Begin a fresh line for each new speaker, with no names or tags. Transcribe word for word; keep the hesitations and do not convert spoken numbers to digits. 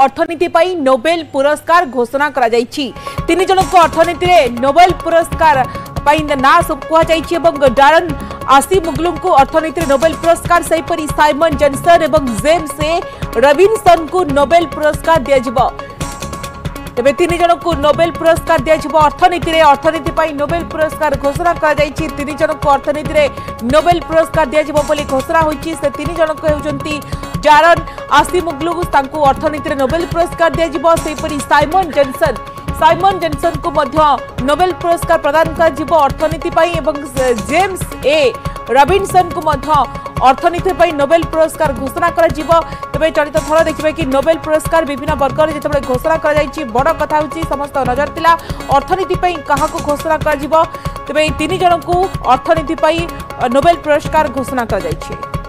अर्थनीति पर नोबेल पुरस्कार घोषणा करा जायछि। तीन जन को अर्थनीति रे नोबेल पुरस्कार ना कहुई डारन आसिमोग्लू को अर्थनीति रे नोबेल पुरस्कार सेहीपरि साइमन जेनसन एवं जेम्स ए रबिनसन को नोबेल पुरस्कार दिया। तेबे तीन जन को नोबेल पुरस्कार दिया अर्थनीति रे अर्थनीति पर नोबेल पुरस्कार घोषणा करा जायछि। तीन जन को अर्थनीति रे नोबेल पुरस्कार दिया बोली घोषणा होइछि। से तीन जन को हेउचंती डारन आसिमोग्लू तांको अर्थनीति रे नोबेल पुरस्कार दिया। सेहीपरि साइमन जेनसन साइमन जेनसन को मध्य नोबेल पुरस्कार प्रदान कर अर्थनीति एवं जेम्स ए रबिनसन को मध्य अर्थनीति पर नोबेल पुरस्कार घोषणा कर। तेज चलित थर देखिए कि नोबेल पुरस्कार विभिन्न वर्ग में जो घोषणा कर बड़ कथा हूँ समस्त नजर थिला अर्थनीति क्या घोषणा कर। तेज तीन जन को अर्थनीति पर नोबेल पुरस्कार घोषणा कर।